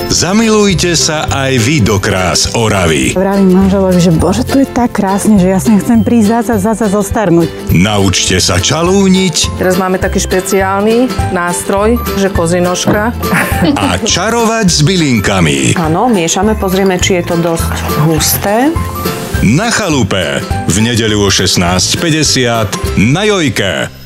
Zamilujte sa aj vy do krás Oravy. Vravím manželovi, že bože, tu je tak krásne, že ja sa chcem prísť zasa zostarnúť. Naučte sa čalúniť. Teraz máme taký špeciálny nástroj, že kozinožka. A čarovať s bylinkami. Áno, miešame, pozrieme, či je to dosť husté. Na chalupe v nedeľu o 16:50 na Jojke.